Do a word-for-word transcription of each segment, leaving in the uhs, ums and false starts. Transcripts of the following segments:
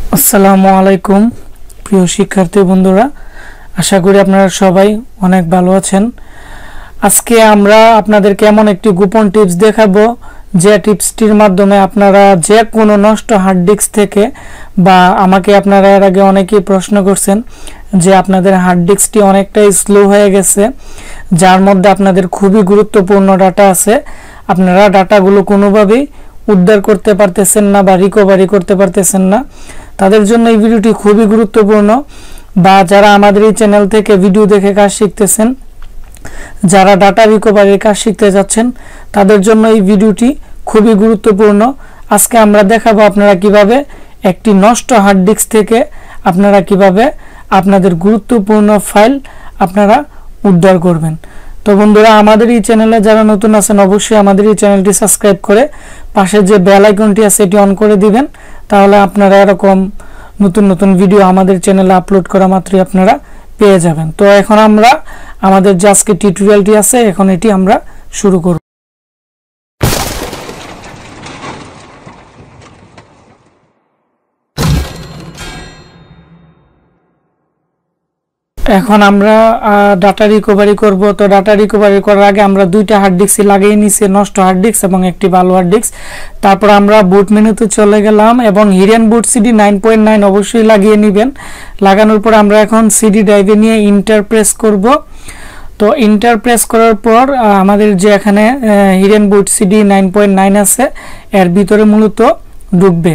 আসসালামু আলাইকুম প্রিয় শিক্ষার্থী বন্ধুরা, আশা করি আপনারা সবাই অনেক ভালো আছেন। আজকে আমরা আপনাদেরকে এমন একটি গোপন টিপস দেখাবো যে টিপসটির মাধ্যমে আপনারা যে কোনো নষ্ট হার্ড ডিস্ক থেকে, বা আমাকে আপনারা এর আগে অনেকেই প্রশ্ন করছেন যে আপনাদের হার্ড ডিস্কটি অনেকটাই স্লো হয়ে গেছে, যার মধ্যে আপনাদের খুবই গুরুত্বপূর্ণ ডাটা আছে, আপনারা ডাটাগুলো কোনোভাবেই উদ্ধার করতে পারতেছেন না বা রিকভারি করতে পারতেছেন না। তাদের জন্য এই ভিডিওটি খুবই গুরুত্বপূর্ণ। বা যারা আমাদের এই চ্যানেল থেকে ভিডিও দেখে কাজ শিখতেছেন, যারা ডাটা রিকভারির কাজ শিখতে যাচ্ছেন, তাদের জন্য এই ভিডিওটি খুবই গুরুত্বপূর্ণ। আজকে আমরা দেখাবো আপনারা কিভাবে একটি নষ্ট হার্ড ডিস্ক থেকে আপনারা কিভাবে আপনাদের গুরুত্বপূর্ণ ফাইল আপনারা উদ্ধার করবেন। তো বন্ধুরা, আমাদের এই চ্যানেলে যারা নতুন আছেন অবশ্যই আমাদের এই চ্যানেলটি সাবস্ক্রাইব করে পাশে যে বেল আইকনটি আছে এটি অন করে দিবেন, তাহলে আপনারা এরকম নতুন নতুন ভিডিও আমাদের চ্যানেলে আপলোড করা মাত্রই আপনারা পেয়ে যাবেন। তো এখন আমরা আমাদের যে আজকে টিউটোরিয়ালটি আছে এখন এটি আমরা শুরু করব। এখন আমরা ডাটা রিকভারি করব। তো ডাটা রিকভারি করার আগে আমরা দুইটা হার্ড ডিস্ক লাগিয়ে নিছি, নষ্ট হার্ড ডিস্ক এবং একটি ভালো হার্ড ডিস্ক। তারপর আমরা বুট মেনুতে চলে গেলাম এবং Hiren boot CD nine point nine অবশ্যই লাগিয়ে নেবেন। লাগানোর পর আমরা এখন সিডি ড্রাইভে নিয়ে ইন্টার প্রেস করব। তো ইন্টার প্রেস করার পর আমাদের যে এখানে Hiren boot CD nine point nine আছে এর ভিতরে মূলত ঢুকবে।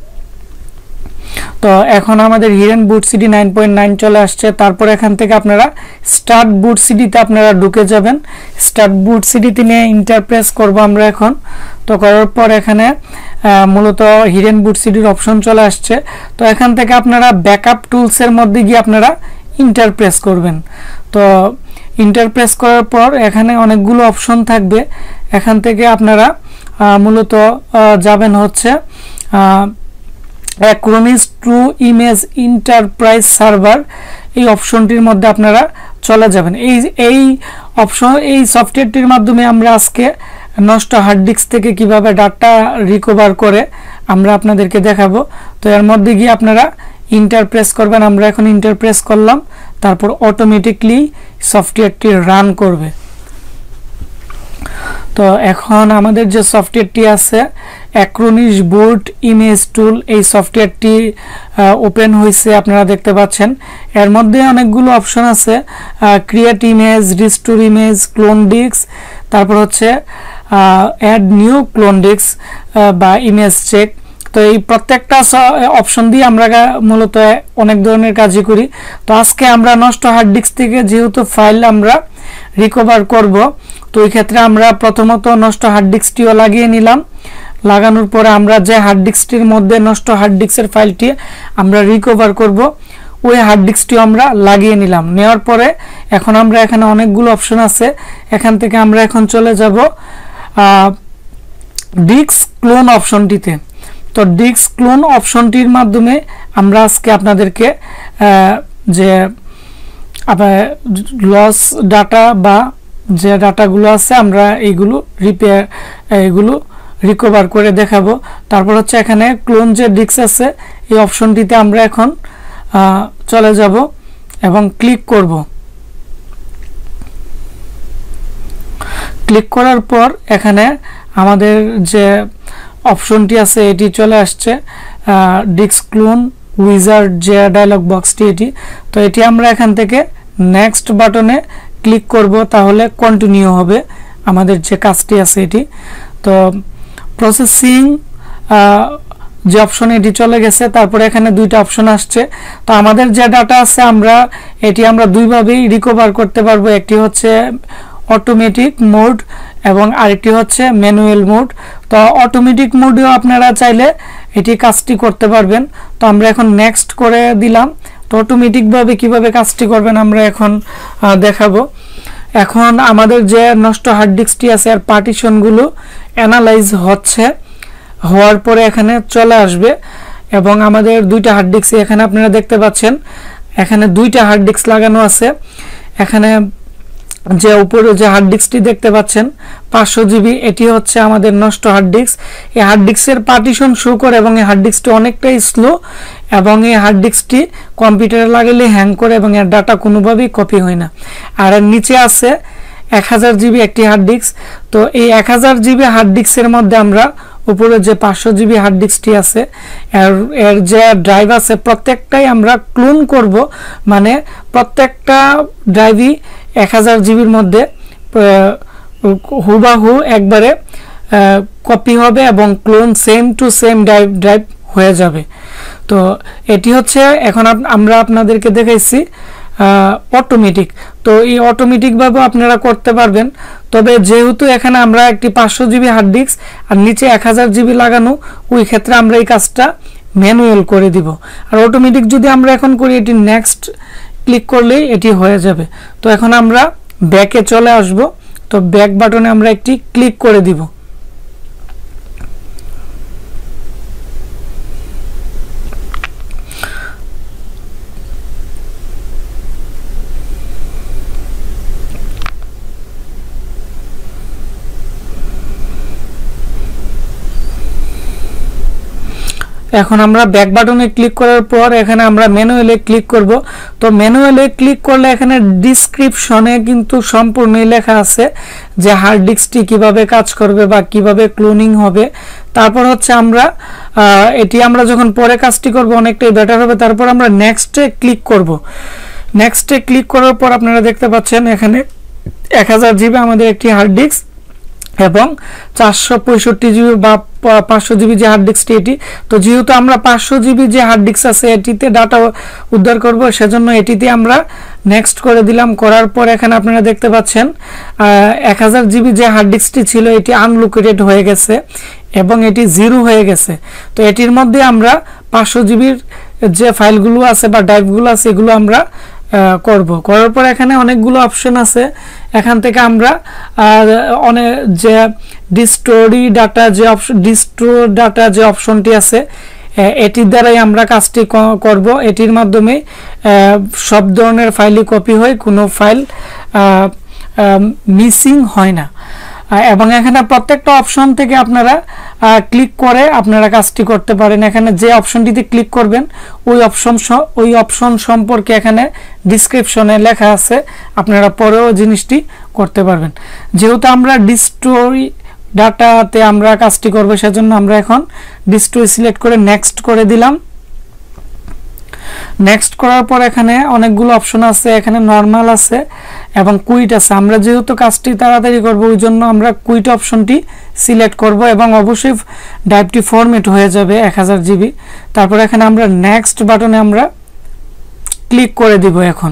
তো এখন আমাদের Hiren boot CD nine point nine চলে আসছে। তারপর এখান থেকে আপনারা স্টার্ট বুট সিডিতে আপনারা ঢুকে যাবেন। স্টার্ট বুট সিডিতে নিয়ে ইন্টার প্রেস করব আমরা এখন। তো করার পর এখানে মূলত হিরেন বুট সিডির অপশন চলে আসছে। তো এখান থেকে আপনারা ব্যাকআপ টুলসের মধ্যে গিয়ে আপনারা ইন্টার প্রেস করবেন। তো ইন্টার প্রেস করার পর এখানে অনেকগুলো অপশন থাকবে। এখান থেকে আপনারা মূলত যাবেন হচ্ছে Acronis True Image Enterprise server, এই অপশনটির মধ্যে আপনারা চলে যাবেন। এই এই অপশন এই সফটওয়্যারটির মাধ্যমে আমরা আজকে নষ্ট হার্ড ডিস্ক থেকে কিভাবে ডাটা রিকভার করে আমরা আপনাদেরকে দেখাবো। তো এর মধ্যে গিয়ে আপনারা ইন্টার প্রেস করবেন। আমরা এখন ইন্টার প্রেস করলাম, তারপর অটোমেটিকলি সফটওয়্যারটি রান করবে। তো এখন আমাদের যে সফটওয়্যারটি আছে অ্যাক্রোনিস বুট ইমেজ টুল, এই সফটওয়্যারটি ওপেন হয়েছে আপনারা দেখতে পাচ্ছেন। এর মধ্যে অনেকগুলো অপশন আছে, create image, restore image, clone disk, তারপর হচ্ছে অ্যাড নিউ ক্লোন ডিস্ক বা ইমেজ চেক। তো এই প্রত্যেকটা অপশন দিয়ে আমরা মূলত অনেক ধরনের কাজই করি। তো আজকে আমরা নষ্ট হার্ড ডিস্ক থেকে যেহেতু ফাইল আমরা রিকভার করব, তো এই ক্ষেত্রে আমরা প্রথমত নষ্ট হার্ড ডিস্কটিও লাগিয়ে নিলাম। লাগানোর পরে আমরা যে হার্ড ডিস্কটির মধ্যে নষ্ট হার্ড ডিস্কের ফাইলটি আমরা রিকভার করব ওই হার্ড ডিস্কটিও আমরা লাগিয়ে নিলাম। নেওয়ার পরে এখন আমরা এখানে অনেকগুলো অপশন আছে, এখান থেকে আমরা এখন চলে যাব ডিস্ক ক্লোন অপশনটিতে। তো ডিস্ক ক্লোন অপশনটির মাধ্যমে আমরা আজকে আপনাদেরকে যে লস ডাটা বা যে ডাটাগুলো আছে আমরা এইগুলো রিপেয়ার এইগুলো রিকভার করে দেখাবো। তারপর হচ্ছে এখানে ক্লোন যে ডিস্ক আছে এই অপশনটিতে আমরা এখন চলে যাব এবং ক্লিক করব। ক্লিক করার পর এখানে আমাদের যে অপশনটি আছে এটি চলে আসছে, ডিস্ক ক্লোন উইজার্ড যে ডায়লগ বক্সটি এটি। তো এটি আমরা এখান থেকে নেক্সট বাটনে ক্লিক করব, তাহলে কন্টিনিউ হবে আমাদের যে কাজটি আছে এটি। তো প্রসেসিং যে অপশন এটি চলে গেছে। তারপরে এখানে দুইটা অপশন আসছে। তো আমাদের যে ডাটা আছে আমরা এটি আমরা দুইভাবেই রিকভার করতে পারবো, একটি হচ্ছে অটোমেটিক মোড এবং আরেকটি হচ্ছে ম্যানুয়াল মোড। তো অটোমেটিক মোডেও আপনারা চাইলে এটি কাজটি করতে পারবেন। তো আমরা এখন নেক্সট করে দিলাম। তো অটোমেটিকভাবে কিভাবে কাজটি করবেন আমরা এখন দেখাবো। এখন আমাদের যে নষ্ট হার্ড ডিস্কটি আছে আর পার্টিশনগুলো অ্যানালাইজ হচ্ছে, হওয়ার পরে এখানে চলে আসবে এবং আমাদের দুইটা হার্ড ডিস্ক এখানে আপনারা দেখতে পাচ্ছেন, এখানে দুইটা হার্ড ডিস্ক লাগানো আছে। এখানে যে উপরে যে হার্ড ডিস্কটি দেখতে পাচ্ছেন পাঁচশো জিবি, এটি হচ্ছে আমাদের নষ্ট হার্ড ডিস্ক। এই হার্ড ডিস্কের পার্টিশন শো করে এবং এই হার্ড ডিস্কটি অনেকটাই স্লো এবং এই হার্ড ডিস্কটি কম্পিউটারে লাগালে হ্যাং করে এবং এর ডাটা কোনোভাবেই কপি হয় না। আর এর নিচে আছে এক হাজার জিবি একটি হার্ড ডিস্ক। তো এই এক হাজার জিবি হার্ড ডিস্কের মধ্যে আমরা উপরে যে পাঁচশো জিবি হার্ড ডিস্কটি আছে এর এর যে ড্রাইভ আছে প্রত্যেকটাই আমরা ক্লোন করব, মানে প্রত্যেকটা ড্রাইভই এক হাজার জিবির মধ্যে হুবাহু একবারে কপি হবে এবং clone same to same drive drive হয়ে যাবে। তো এটি হচ্ছে এখন আমরা আপনাদেরকে দেখাইছি অটোমেটিক। তো এই অটোমেটিকভাবে আপনারা করতে পারবেন, তবে যেহেতু এখানে আমরা একটি পাঁচশো জিবি হার্ড ডিস্ক আর নিচে এক হাজার জিবি লাগানো, ওই ক্ষেত্রে আমরা এই কাজটা ম্যানুয়াল করে দিব। আর অটোমেটিক যদি আমরা এখন করি, এটি নেক্সট ক্লিক করলেই এটি হয়ে যাবে। তো এখন আমরা ব্যাকে চলে আসব। তো ব্যাক বাটনে আমরা একটি ক্লিক করে দিব। এখন আমরা ব্যাক বাটনে ক্লিক করার পর এখানে আমরা ম্যানুয়ালে ক্লিক করব। তো ম্যানুয়ালে ক্লিক করলে এখানে ডিসক্রিপশনে কিন্তু সম্পূর্ণই লেখা আছে যে হার্ড ডিস্কটি কিভাবে কাজ করবে বা কিভাবে ক্লোনিং হবে। তারপর হচ্ছে আমরা এটি আমরা যখন পরে কাজটি করব অনেকটাই বেটার হবে। তারপর আমরা নেক্সটে ক্লিক করব। নেক্সটে ক্লিক করার পর আপনারা দেখতে পাচ্ছেন এখানে এক হাজার জিবি আমাদের একটি হার্ড ডিস্ক এবং চারশো পঁয়ষট্টি জিবি বা পাঁচশো জিবি যে হার্ড ডিস্কটি এটি। তো যেহেতু আমরা পাঁচশো জিবি যে হার্ড ডিস্ক আছে এটিতে ডাটা উদ্ধার করব, সেজন্য এটিতে আমরা নেক্সট করে দিলাম। করার পর এখানে আপনারা দেখতে পাচ্ছেন এক হাজার জিবি যে হার্ড ডিস্কটি ছিল এটি আনলোকেটেড হয়ে গেছে এবং এটি জিরো হয়ে গেছে। তো এটির মধ্যে আমরা পাঁচশো জিবির যে ফাইলগুলো আছে বা ড্রাইভগুলো আছে এগুলো আমরা করব। করার পর এখানে অনেকগুলো অপশন আছে, এখান থেকে আমরা অনেক যে ডিস্টোরি ডাটা যে অপশন ডিস্টোর ডাটা যে অপশনটি আছে এটির দ্বারাই আমরা কাজটি করব। এটির মাধ্যমে সব ধরনের ফাইলই কপি হয়, কোনো ফাইল মিসিং হয় না। এবং এখানে প্রত্যেকটা অপশন থেকে আপনারা ক্লিক করে আপনারা কাজটি করতে পারেন। এখানে যে অপশনটিতে ক্লিক করবেন ওই অপশন ওই অপশন সম্পর্কে এখানে ডিসক্রিপশনে লেখা আছে, আপনারা পরেও জিনিসটি করতে পারবেন। যেহেতু আমরা ডিস্টোরি ডাটাতে আমরা কাজটি করব, সেজন্য আমরা এখন ডিস্টোরি সিলেক্ট করে নেক্সট করে দিলাম। নেক্সট করার পর এখানে অনেকগুলো অপশন আছে, এখানে নর্মাল আছে এবং কুইট আছে। আমরা যেহেতু কাজটি তাড়াতাড়ি করব ওই জন্য আমরা কুইট অপশনটি সিলেক্ট করব এবং অবশ্যই ড্রাইভটি ফরম্যাট হয়ে যাবে এক হাজার জিবি। তারপর এখানে আমরা নেক্সট বাটনে আমরা ক্লিক করে দিব। এখন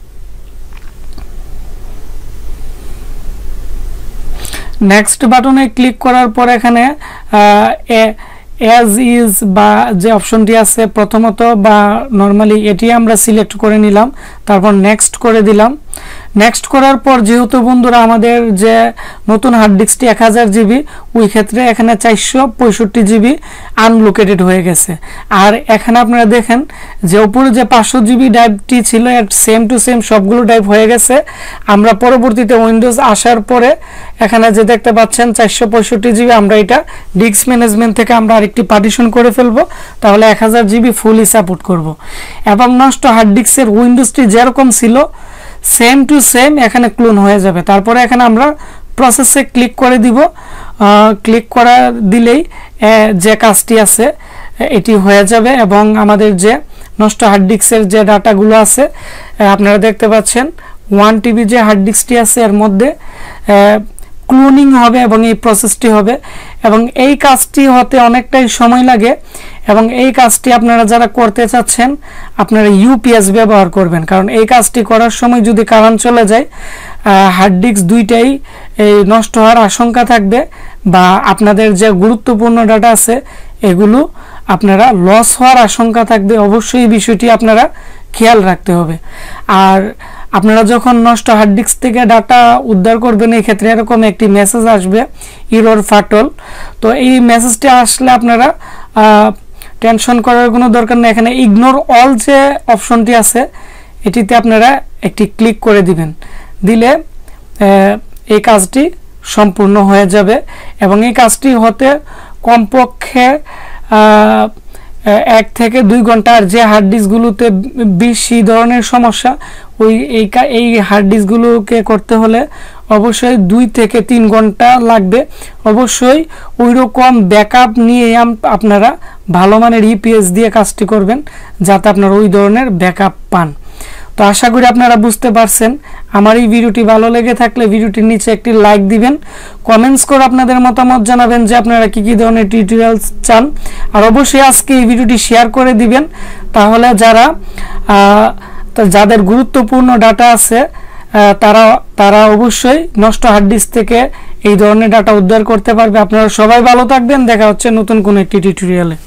নেক্সট বাটনে ক্লিক করার পর এখানে অ্যাজ ইজ বা যে অপশনটি আছে প্রথমত বা নর্মালি এটি আমরা সিলেক্ট করে নিলাম, তারপর নেক্সট করে দিলাম। নেক্সট করার পর যেহেতু বন্ধুরা আমাদের যে নতুন হার্ড ডিস্কটি এক হাজার জিবি, ওই ক্ষেত্রে এখানে চারশো পঁয়ষট্টি জিবি আনলোকেটেড হয়ে গেছে। আর এখানে আপনারা দেখেন যে উপরে যে পাঁচশো জিবি ড্রাইভটি ছিল এর সেম টু সেম সবগুলো ড্রাইভ হয়ে গেছে। আমরা পরবর্তীতে উইন্ডোজ আসার পরে এখানে যে দেখতে পাচ্ছেন চারশো পঁয়ষট্টি জিবি, আমরা এটা ডিস্ক ম্যানেজমেন্ট থেকে আমরা আরেকটি পার্টিশন করে ফেলবো, তাহলে এক হাজার জিবি ফুলি সাপোর্ট করব। এবং নষ্ট হার্ড ডিস্কের উইন্ডোজটি যেরকম ছিল সেম টু সেম এখানে ক্লোন হয়ে যাবে। তারপরে এখানে আমরা প্রসেসে ক্লিক করে দিব। ক্লিক করা দিলেই যে কাজটি আছে এটি হয়ে যাবে এবং আমাদের যে নষ্ট হার্ড ডিস্কের যে ডাটাগুলো আছে আপনারা দেখতে পাচ্ছেন ওয়ান টিবি যে হার্ড ডিস্কটি আছে এর মধ্যে ক্লোনিং হবে এবং এই প্রসেসটি হবে এবং এই কাজটি হতে অনেকটাই সময় লাগে। এবং এই কাজটি আপনারা যারা করতে চাচ্ছেন আপনারা ইউপিএস ব্যবহার করবেন, কারণ এই কাজটি করার সময় যদি কারেন্ট চলে যায় হার্ড ডিস্ক দুইটাই এই নষ্ট হওয়ার আশঙ্কা থাকবে বা আপনাদের যে গুরুত্বপূর্ণ ডাটা আছে এগুলো আপনারা লস হওয়ার আশঙ্কা থাকবে। অবশ্যই এই বিষয়টি আপনারা খেয়াল রাখতে হবে। আর আপনারা যখন নষ্ট হার্ড ডিস্ক থেকে ডাটা উদ্ধার করবেন এই ক্ষেত্রে এরকম একটি মেসেজ আসবে ইরর ফাটল। তো এই মেসেজটি আসলে আপনারা টেনশন করার কোনো দরকার নেই। এখানে ইগনোর অল যে অপশনটি আছে এটিতে আপনারা একটি ক্লিক করে দিবেন, দিলে এই কাজটি সম্পূর্ণ হয়ে যাবে। এবং এই কাজটি হতে কমপক্ষে এক থেকে দুই ঘন্টা। আর যে হার্ড ডিস্কগুলোতে বেশি ধরনের সমস্যা, ওই এই এই হার্ড ডিস্কগুলোকে করতে হলে অবশ্যই দুই থেকে তিন ঘন্টা লাগবে। অবশ্যই ওই রকম ব্যাকআপ নিয়ে আপনারা ভালো মানের ইপিএস দিয়ে কাজটি করবেন, যাতে আপনারা ওই ধরনের ব্যাকআপ পান। তো আশা করি আপনারা বুঝতে পারছেন। আমার এই ভিডিওটি ভালো লেগে থাকলে ভিডিওটির নিচে একটি লাইক দিবেন, কমেন্টস করে আপনাদের মতামত জানাবেন যে আপনারা কি কি ধরনের টিউটোরিয়ালস চান। আর অবশ্যই আজকে এই ভিডিওটি শেয়ার করে দিবেন, তাহলে যারা যাদের গুরুত্বপূর্ণ ডাটা আছে তারা তারা অবশ্যই নষ্ট হার্ড ডিস্ক থেকে এই ধরনের ডাটা উদ্ধার করতে পারবে। আপনারা সবাই ভালো থাকবেন, দেখা হচ্ছে নতুন কোনো একটি টিউটোরিয়ালে।